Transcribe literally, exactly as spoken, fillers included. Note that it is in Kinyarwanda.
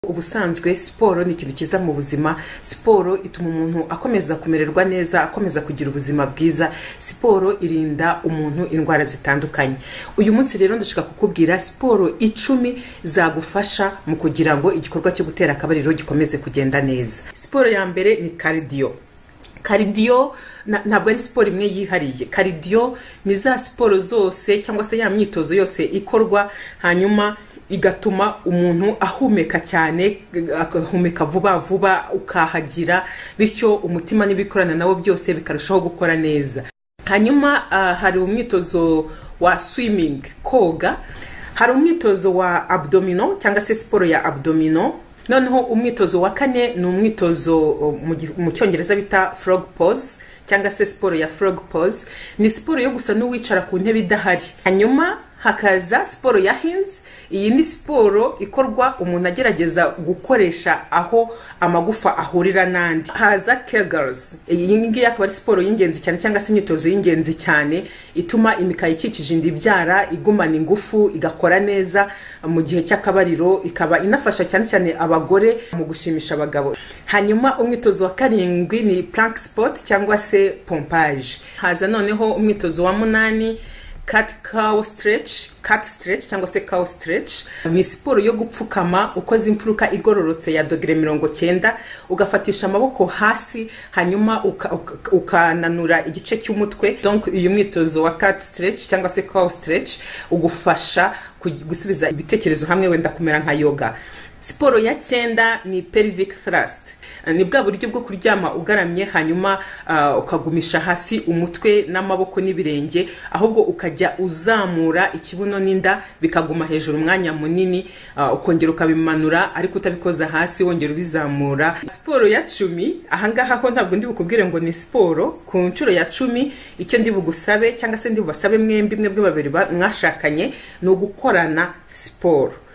Ubusanzwe siporo ni ikintu kiza mu buzima. Siporo ituma umuntu akomeza kumererwa neza, akomeza kugira ubuzima bwiza. Siporo irinda umuntu indwara zitandukanye. Uyu munsi rero ndashaka kukubwira siporo icumi zagufasha mu kugira ngo igikorwa cyo gutera akabariro gikomeze kugenda neza. Siporo ya mbere ni cardio. Cardio ntabwo ari siporo imwe yihariye. Cardio ni za siporo zose cyangwa se ya myitozo yose ikorwa hanyuma igatuma umuntu ahumeka cyane, agahumeka vuba vuba ukahagira, bityo umutima n'ibikorana nawo byose bikarushaho gukora neza. Hanyuma uh, hari umwitozo wa swimming, koga. Hari umwitozo wa abdominal cyangwa se siporo ya abdominal. Noneho umwitozo wa kane ni umwitozo mu cyongereza bita frog pose cyangwa se siporo ya frog pose. Ni siporo yo gusa n'uwicara ku ntebe idahari. Hanyuma hakaza siporo ya hands. Iyi ni siporo ikorwa umuntu agerageza gukoresha aho amagufa ahurira nandi. Haza kegels. Iyi ngiyi akaba ari siporo y'ingenzi cyane cyangwa se imyitozo y'ingenzi cyane ituma imikaya ikikije indibyara igumana ingufu igakora neza mu gihe cy'akabariro, ikaba inafasha cyane cyane abagore mu gushimisha abagabo. Hanyuma umwitozo wa karindwi ni plank sport cyangwa se pompage. Haza noneho umwitozo wa munani cat cow stretch, cat stretch cyangwa se cow stretch. Ni siporo yo gupfukama ukoze imfuruka igororotse ya dogere mirongo cyenda, ugafatisha amaboko hasi hanyuma ukananura uka, uka igice cy'umutwe. Donc uyu mwitozo wa cat stretch cyangwa se cow stretch ugufasha gusubiza ibitekerezo hamwe, wenda kumera nka yoga. Siporo ya cyenda ni pelvic thrust. Ni bwa buryo bwo kuryama ugaramye hanyuma uh, ukagumisha hasi umutwe n'amaboko n'ibirenge, ahubwo ukajya uzamura ikibuno n'inda bikaguma hejuru umwanya munini, uh, ukongera ukabimanura ariko utabikoza hasi wongera ubizamura. Siporo ya cumi, ahangaha ho ntabwo ndi bukubwire ngo ni siporo. Ku nshuro ya cumi icyo ndi bugusabe cyangwa se ndi bubasabe mwembi mwebwe babiri mwashakanye ni ugukorana siporo.